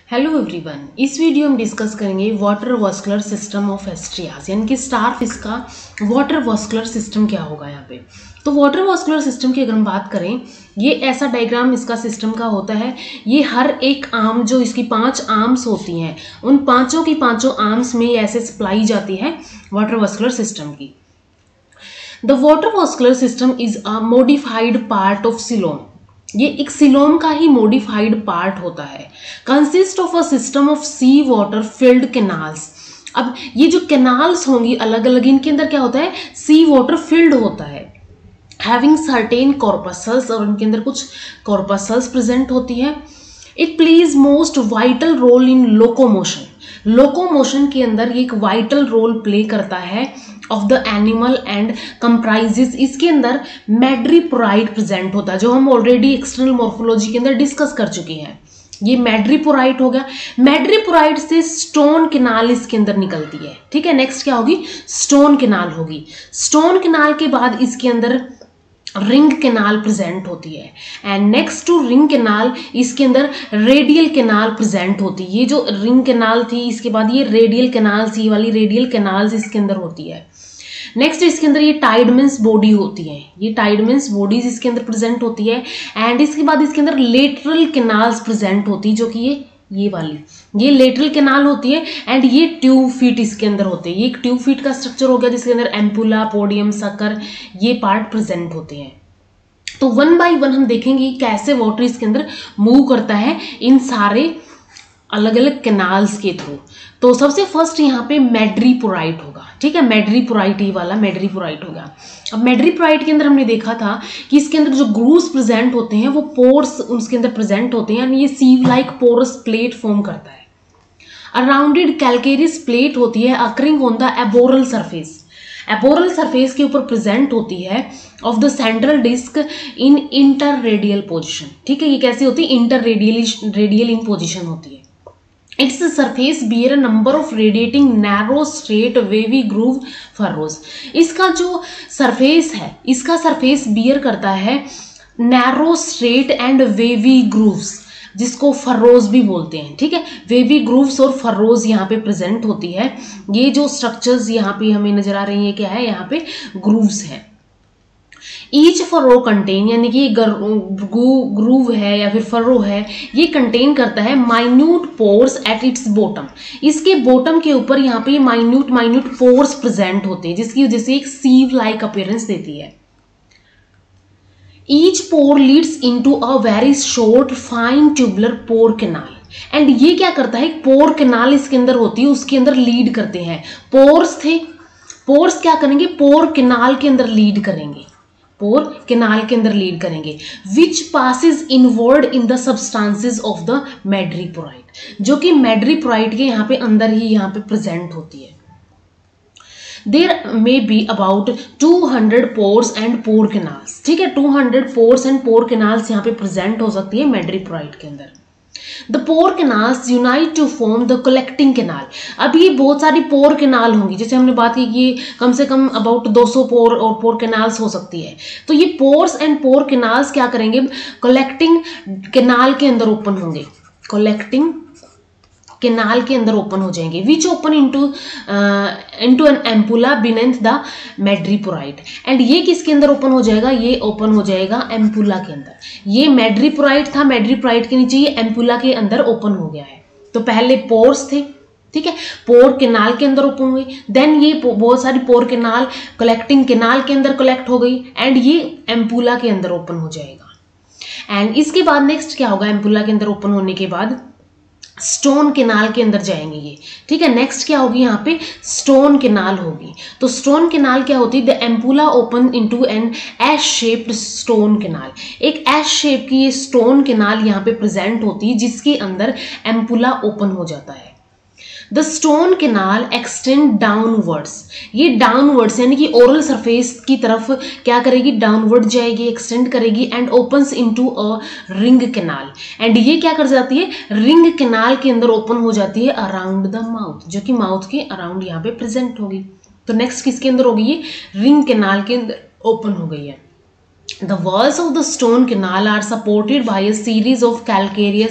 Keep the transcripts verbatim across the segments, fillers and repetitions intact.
Hello everyone, इस video में discuss करेंगे water vascular system of Asterias, यानी कि स्टारफिश का वाटर वास्कुलर सिस्टम क्या होगा यहाँ पे। तो वाटर वास्कुलर सिस्टम की अगर हम बात करें, ये ऐसा डायग्राम इसका सिस्टम का होता है। ये हर एक आर्म, जो इसकी पांच आर्म्स होती हैं, उन पांचों की पांचों आर्म्स में ऐसे सप्लाई जाती है वाटर वास्कुलर सिस्टम की। The water vascular system is a modified part of coelom. ये एक सिलोम का ही मॉडिफाइड पार्ट होता है। Consist of a system of sea water filled canals. अब ये जो कैनाल्स होंगी अलग अलग, इनके अंदर क्या होता है, सी वाटर फिल्ड होता है। हैविंग सर्टेन कॉर्पसल्स, और इनके अंदर कुछ कॉर्पसल्स प्रेजेंट होती है। It plays most vital role in locomotion. Locomotion के अंदर ये एक वाइटल रोल प्ले करता है of the animal and comprises. इसके अंदर मैड्रीपोराइट प्रेजेंट होता है, जो हम ऑलरेडी एक्सटर्नल मॉर्फोलॉजी के अंदर डिस्कस कर चुके हैं। ये मैड्रीपोराइट हो गया। मैड्रीपोराइट से स्टोन कैनाल इसके अंदर निकलती है। ठीक है, नेक्स्ट क्या होगी, स्टोन कैनाल होगी। स्टोन कैनाल के बाद इसके अंदर रिंग कैनाल प्रेजेंट होती है, and next to ring canal इसके अंदर रेडियल कैनाल प्रेजेंट होती है। ये जो रिंग कैनाल थी, इसके बाद ये रेडियल कैनाल, ये वाली रेडियल कैनाल्स इसके अंदर होती है। नेक्स्ट इसके अंदर ये टाइडमेंस बॉडी होती है, ये टाइडमेंस बॉडीज इसके अंदर प्रेजेंट होती है। एंड इसके बाद इसके अंदर लेटरल कैनाल्स प्रेजेंट होती है, जो कि ये ये वाली ये लेटरल कैनाल होती है। एंड ये ट्यूब फीट इसके अंदर होते हैं। ये एक ट्यूब फीट का स्ट्रक्चर हो गया, जिसके अंदर एम्पुला, पोडियम, सकर, ये पार्ट प्रेजेंट होते हैं। तो वन बाय वन हम देखेंगे कैसे वाटर इसके अंदर मूव करता है इन सारे अलग अलग कैनाल्स के थ्रू। तो सबसे फर्स्ट यहाँ पे मैड्रीपोराइट होगा। ठीक है, मैड्रीपोराइट ही वाला मैड्रीपोराइट होगा। अब मैड्रीपोराइट के अंदर हमने देखा था कि इसके अंदर जो ग्रूव्स प्रेजेंट होते हैं, वो पोर्स उसके अंदर प्रेजेंट होते हैं, यानी ये sieve like porous plate form करता है। अ राउंडेड कैलकेरियस प्लेट होती है occurring on the aboral surface. Aboral surface के ऊपर प्रेजेंट होती है of the central disc in inter radial position. ठीक है, ये कैसी होती है, inter radial radial in position होती है। Its surface bear a number of radiating narrow straight wavy groove furrows। इसका जो सरफेस है, इसका सरफेस बियर करता है narrow straight and wavy grooves, जिसको फर्रोज भी बोलते हैं। ठीक है, वेवी ग्रूव्स और फर्रोज यहाँ पे प्रेजेंट होती है। ये जो स्ट्रक्चर्स यहाँ पे हमें नजर आ रही है, क्या है, यहाँ पे ग्रूव्स है। ईच फर्रो कंटेन, यानी कि ग्रूव है या फिर फर्रो है, ये कंटेन करता है minute pores at its bottom. इसके बॉटम के ऊपर यहाँ पे माइन्यूट माइन्यूट पोर्स प्रेजेंट होते हैं, जिसकी वजह से एक सीव लाइक अपीयरेंस देती है। Each pore leads into a very short fine tubular pore canal. And ये क्या करता है, पोर कैनाल इसके अंदर होती है, उसके अंदर लीड करते हैं। पोर्स थे, पोर्स क्या करेंगे, पोर कैनाल के अंदर लीड करेंगे, पोर कैनाल के अंदर लीड करेंगे। Which passes inward in the substances of the madreporite, जो कि मैड्रीपोराइट के यहाँ पे अंदर ही यहाँ पे प्रेजेंट होती है। There may be about two hundred pores and pore canals. ठीक है, two hundred pores and pore canals यहाँ पे प्रेजेंट हो सकती है मैड्रीपोराइट के अंदर। The pore canals unite to form the collecting canal। अब ये बहुत सारी पोर कैनाल होंगी, जैसे हमने बात की कि कम से कम अबाउट दो सौ पोर और पोर कैनाल्स हो सकती है। तो ये पोर्स एंड पोर कैनाल्स क्या करेंगे, कलेक्टिंग कैनाल के अंदर ओपन होंगे, कलेक्टिंग कैनाल के अंदर ओपन हो जाएंगे। Which open into into an ampulla beneath the madreporite. And ये किसके अंदर ओपन हो जाएगा, ये ओपन हो जाएगा एम्पुला के अंदर। ये मैड्रीपोराइट था, मैड्रीपोराइट के नीचे ये एम्पुला के अंदर ओपन हो गया है। तो पहले पोर्स थे, ठीक है, पोर कैनाल के अंदर ओपन हुई, देन ये बहुत सारी पोर कैनाल कलेक्टिंग कैनाल के अंदर कलेक्ट हो गई, एंड ये एम्पुला के अंदर ओपन हो जाएगा। एंड इसके बाद नेक्स्ट क्या होगा, एम्पुला के अंदर ओपन होने के बाद स्टोन कैनाल के अंदर जाएंगे ये। ठीक है, नेक्स्ट क्या होगी, यहाँ पे स्टोन कैनाल होगी। तो स्टोन कैनाल क्या होती है, the ampulla open into an S shaped stone canal. एक एस शेप की ये स्टोन कैनाल यहाँ पे प्रेजेंट होती है, जिसके अंदर एम्पुला ओपन हो जाता है। The stone canal extend downwards. ये डाउनवर्ड्स यानी कि ओरल सरफेस की तरफ क्या करेगी, डाउनवर्ड जाएगी, एक्सटेंड करेगी, and opens into a ring canal. And ये क्या कर जाती है, रिंग कैनाल के अंदर ओपन हो जाती है अराउंड द माउथ, जो कि माउथ के अराउंड यहाँ पे प्रेजेंट होगी। तो नेक्स्ट किसके अंदर होगी, ये रिंग कैनाल के अंदर ओपन हो गई है। The walls of the stone canal are supported by a series of calcareous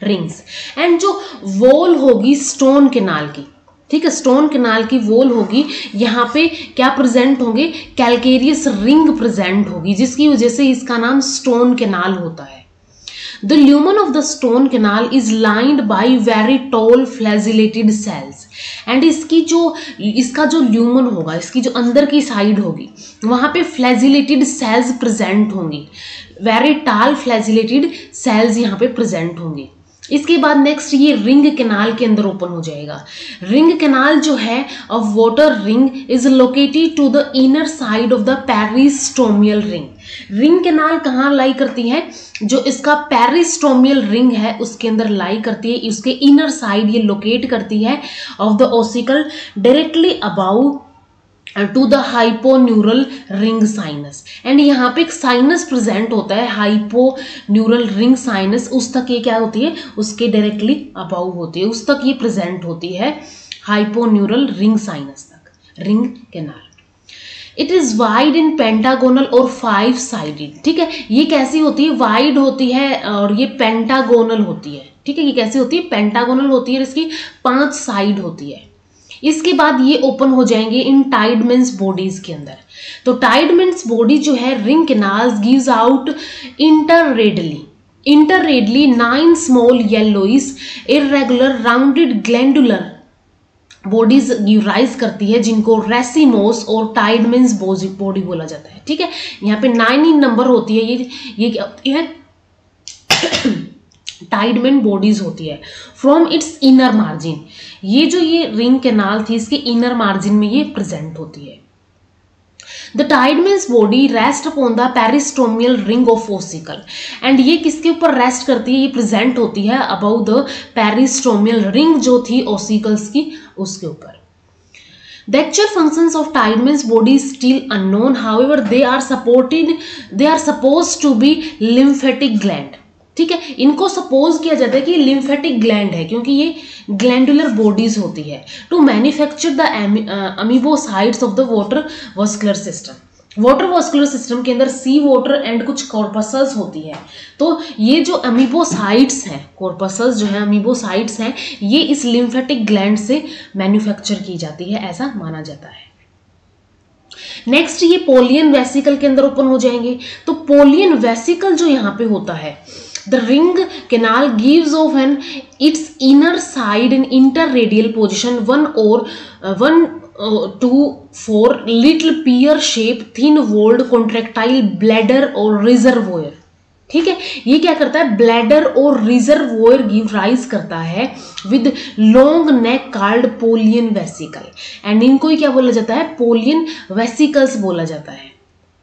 rings. And जो वॉल होगी स्टोन कैनाल की, ठीक है, स्टोन कैनाल की वॉल होगी, यहाँ पे क्या प्रेजेंट होंगे, कैलकेरियस रिंग प्रेजेंट होगी, जिसकी वजह से इसका नाम स्टोन कैनाल होता है। The lumen of the stone canal is lined by very tall flagellated cells and इसकी जो इसका जो ल्यूमन होगा, इसकी जो अंदर की साइड होगी, वहाँ पे फ्लैजिलेटेड सेल्स प्रेजेंट होंगी, वेरी टाल फ्लैजिलेटेड सेल्स यहाँ पे प्रेजेंट होंगी। इसके बाद नेक्स्ट ये रिंग कैनाल के अंदर ओपन हो जाएगा। रिंग कैनाल जो है of water ring is located to the inner side of the peristomial ring. Ring canal कहाँ लाई करती है, जो इसका पेरिस्टोमियल रिंग है उसके अंदर लाई करती है, उसके इनर साइड ये लोकेट करती है of the ossicle directly above to the hyponeural ring sinus. And यहाँ पे एक साइनस प्रेजेंट होता है, हाइपोन्यूरल रिंग साइनस, उस तक ये क्या होती है, उसके डायरेक्टली अबाउ होती है, उस तक ये प्रेजेंट होती है, हाइपोन्यूरल रिंग साइनस तक, ring canal. It is wide in pentagonal और फाइव साइडेड, ठीक है, ये कैसी होती है, वाइड होती है और ये पेंटागोनल होती है, ठीक है, ये कैसी होती है, पेंटागोनल होती है, इसकी पांच साइड होती है। इसके बाद ये ओपन हो जाएंगे इन टाइडमेंस बॉडीज के अंदर। तो टाइडमेंस बॉडी जो है ring canals gives out interradially interradially nine small yellowish irregular rounded glandular bodies give rise करती है, जिनको रेसिमोस और टाइडमेंस बॉडी बोला जाता है, ठीक है। यहाँ पे नाइन इन नंबर होती है, ये ये क्या होती है, टाइडमेन बॉडीज होती है। फ्रॉम इट्स इनर मार्जिन, ये जो ये रिंग कैनाल थी इसके इनर मार्जिन में ये प्रेजेंट होती है। The Tiedemann's body rest upon the peristomial ring of ossicle, and ये किसके ऊपर रेस्ट करती है, ये प्रेजेंट होती है अबाउ द पेरिस्टोमियल रिंग जो थी ओसिकल्स की, उसके ऊपर। The actual functions of Tideman's body is still unknown. However, they are supported. They are supposed to be lymphatic gland. ठीक है, इनको सपोज किया जाता है कि लिम्फेटिक ग्लैंड है, क्योंकि ये ग्लैंडुलर बॉडीज होती है to manufacture the amoebocytes of the water vascular system. Water vascular system के अंदर सी वाटर एंड कुछ कॉर्पसल्स होती है, तो ये जो अमीबोसाइट्स हैं, कॉर्पसल्स जो है अमीबोसाइट्स हैं, ये इस लिम्फेटिक ग्लैंड से मैन्युफैक्चर की जाती है, ऐसा माना जाता है। नेक्स्ट ये पोलियन वेसिकल के अंदर ओपन हो जाएंगे। तो पोलियन वेसिकल जो यहाँ पे होता है, the ring canal gives off an its inner side in interradial position one or uh, one uh, two four little pear shape thin walled contractile bladder or reservoir, ठीक है। ये क्या करता है, ब्लैडर और रिजर्वोयर गिव राइज करता है with long neck called Polian vesicle, and इनको ही क्या बोला जाता है, पोलियन वेसिकल्स बोला जाता है।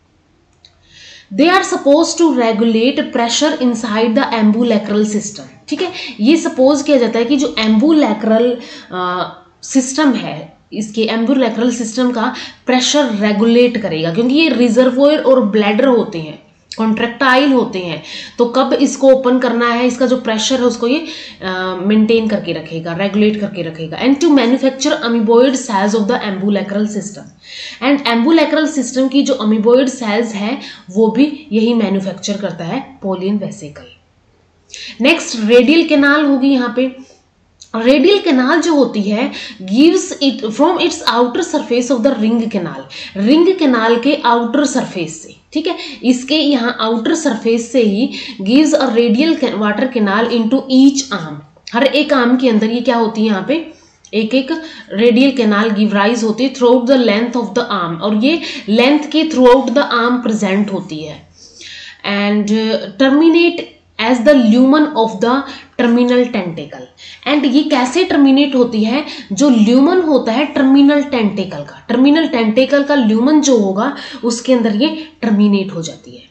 They are supposed to regulate pressure inside the ambulacral system, ठीक है। ये सपोज किया जाता है कि जो एम्बुलैक्रल सिस्टम है, इसके एम्बुलैक्रल सिस्टम का प्रेशर रेगुलेट करेगा, क्योंकि ये रिजर्वोयर और ब्लैडर होते हैं, कॉन्ट्रैक्टाइल होते हैं, तो कब इसको ओपन करना है, इसका जो प्रेशर है उसको ये मेंटेन uh, करके रखेगा, रेगुलेट करके रखेगा। And to manufacture amoeboid cells of the ambulacral system, and ambulacral system की जो अमीबोइड सेल्स हैं वो भी यही मैन्युफैक्चर करता है, Polian vesicle. Next radial canal होगी। यहाँ पे रेडियल कैनाल जो होती है gives it from its outer surface of the ring canal, ring canal के आउटर सरफेस से, ठीक है, इसके यहाँ आउटर सरफेस से ही gives a radial water canal into each arm, हर एक आर्म के अंदर ये क्या होती है, यहाँ पे एक एक रेडियल कैनाल गिव राइज होती है throughout the length of the arm, और ये लेंथ के throughout the arm present होती है, and terminate as the lumen of the terminal tentacle. एंड ये कैसे टर्मिनेट होती है, जो ल्यूमन होता है टर्मिनल टेंटेकल का, टर्मिनल टेंटेकल का ल्यूमन जो होगा उसके अंदर ये टर्मिनेट हो जाती है।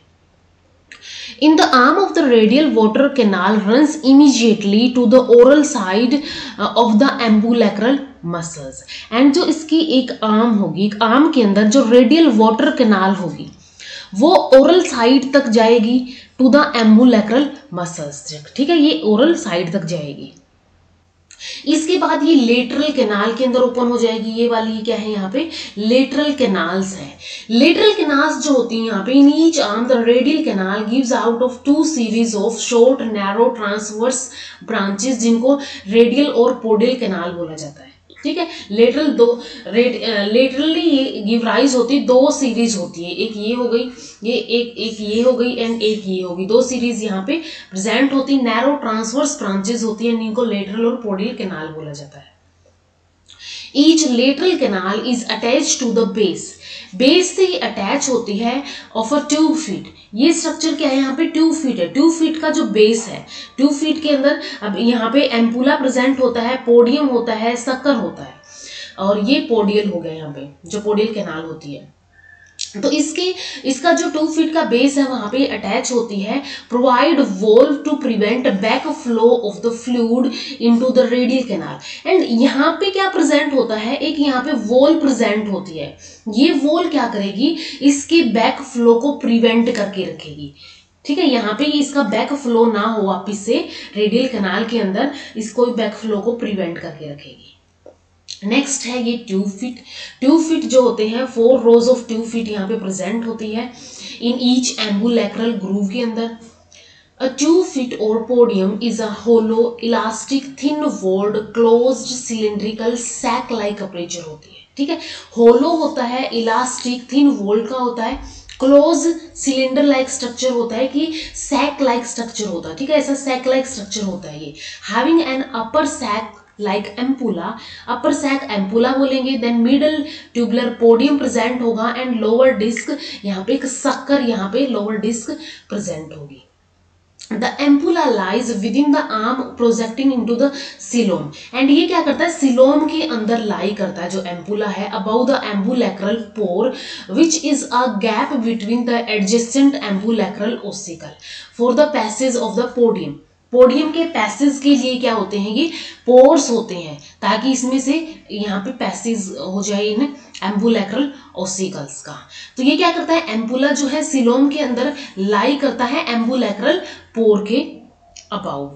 In the arm of the radial water canal runs immediately to the oral side uh, of the ambulacral muscles, and जो इसकी एक आर्म होगी, एक आर्म के अंदर जो रेडियल वाटर कैनाल होगी वो ओरल साइड तक जाएगी टू द एम्बुलैक्रल मसल्स, ठीक है, ये ओरल साइड तक जाएगी। इसके बाद ये लेटरल कैनाल के अंदर ओपन हो जाएगी, ये वाली क्या है यहाँ पे लेटरल कैनाल्स है। लेटरल कैनाल्स जो होती है यहाँ पे, in each arm the radial canal gives out of two series of short narrow transverse branches, जिनको रेडियल और पोडियल कैनाल बोला जाता है। ठीक है, लेटरल दो लेटरली ये गिव राइज होती दो सीरीज होती है, एक ये हो गई, ये एक एक ये हो गई एंड एक ये होगी, दो सीरीज यहाँ पे प्रेजेंट होती, नैरो ट्रांसवर्स ब्रांचेस होती है, इनको लेटरल और पोडियल कैनाल बोला जाता है। Each lateral canal is attach to the base, base से ही अटैच होती है ऑफ अ ट्यूब फीट। ये स्ट्रक्चर क्या है यहाँ पे ट्यूब फीट है, ट्यूब फीट का जो बेस है, ट्यूब फीट के अंदर अब यहाँ पे एम्पुला प्रेजेंट होता है, पोडियम होता है, सक्कर होता है, और ये पोडियल हो गया यहाँ पे जो पोडियल कैनाल होती है। तो इसके इसका जो टू फीट का बेस है वहां पे अटैच होती है, provide valve to prevent back flow of the fluid into the radial canal. And यहाँ पे क्या प्रेजेंट होता है, एक यहाँ पे वॉल प्रेजेंट होती है, ये वॉल क्या करेगी, इसके बैक फ्लो को प्रिवेंट करके रखेगी। ठीक है, यहाँ पे इसका बैक फ्लो ना हो वापिस से रेडियल कैनाल के अंदर, इसको बैक फ्लो को प्रिवेंट करके रखेगी। नेक्स्ट है ये ट्यूब फिट। ट्यूब फिट जो होते हैं, four rows of tube feet यहाँ पे प्रेजेंट होती है इन ईच एम्बुलैक्रल ग्रूव के अंदर। अ ट्यूब फिट और podium is a hollow elastic thin walled closed cylindrical sac like aperture होती है। ठीक है, होलो होता है, इलास्टिक थिन वॉल्ड का होता है, क्लोज सिलेंडर लाइक स्ट्रक्चर होता है कि सैक लाइक स्ट्रक्चर होता है। ठीक है, ऐसा सैक लाइक स्ट्रक्चर होता है ये, having an upper sac like ampulla, upper sac ampulla बोलेंगे, then middle tubular podium present होगा एंड लोअर डिस्क, यहाँ पे एक सक्कर, यहाँ पे लोअर डिस्क प्रेजेंट होगी। The ampulla lies within the arm projecting into the coelom, and ये क्या करता है, सिलोम के अंदर लाई करता है जो एम्पुला है, above the ambulacral pore which is a gap between the adjacent ambulacral ossicle for the passage of the podium. Podium के पैसेज के लिए क्या होते हैं, ये पोर्स होते हैं, ताकि इसमें से यहाँ पे पैसेज हो जाए इन एम्बुलैक्रल ओसिकल्स का। तो ये क्या करता है, एम्पुला जो है सिलोम के अंदर लाई करता है एम्बुलैक्रल पोर के above.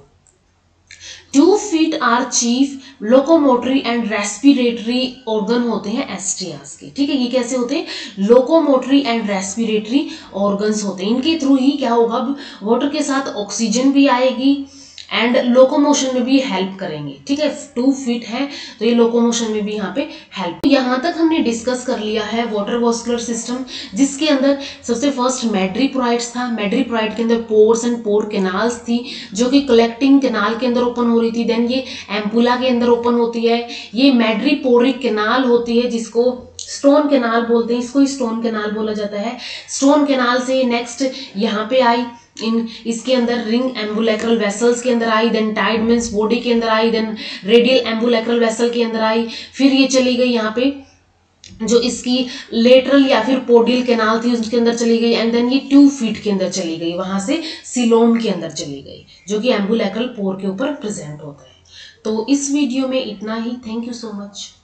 Tube feet are chief locomotory and respiratory organ होते हैं एस्ट्रियास के। ठीक है, ये कैसे होते हैं, लोकोमोटरी एंड रेस्पिरेटरी ऑर्गन्स होते हैं, इनके थ्रू ही क्या होगा, वाटर के साथ ऑक्सीजन भी आएगी एंड लोकोमोशन में भी हेल्प करेंगे। ठीक है, टू फीट है तो ये लोकोमोशन में भी यहाँ पे हेल्प। यहाँ तक हमने डिस्कस कर लिया है वाटर वास्कुलर सिस्टम, जिसके अंदर सबसे फर्स्ट मैड्रीपोराइट्स था, मैड्रीपोराइट के अंदर पोर्स एंड पोर कैनाल्स थी जो कि कलेक्टिंग कैनाल के अंदर ओपन हो रही थी, देन ये एम्पुला के अंदर ओपन होती है, ये मैड्रीपोरिक कैनाल होती है जिसको स्टोन कैनाल बोलते हैं, इसको स्टोन कैनाल बोला जाता है। स्टोन कैनाल से नेक्स्ट यहाँ पे आई, इन इसके अंदर रिंग एम्बुलैक्रल वेसल्स के अंदर आई, देन टाइड मींस बॉडी के अंदर आई, देन रेडियल एम्बुलैक्रल वेसल के अंदर आई, फिर ये चली गई यहाँ पे जो इसकी लेटरल या फिर पोडियल कैनाल थी उसके अंदर चली गई, एंड देन ये ट्यूब फीट के अंदर चली गई, वहां से सिलोम के अंदर चली गई जो कि एम्बुलैक्रल पोर के ऊपर प्रेजेंट होता है। तो इस वीडियो में इतना ही। Thank you so much.